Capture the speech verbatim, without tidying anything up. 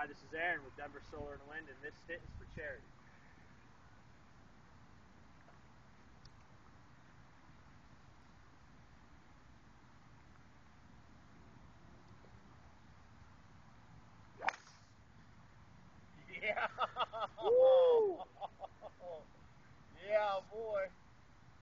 Hi, this is Aaron with Denver Solar and Wind, and this stint is for charity. Yeah. Woo! Yeah, boy.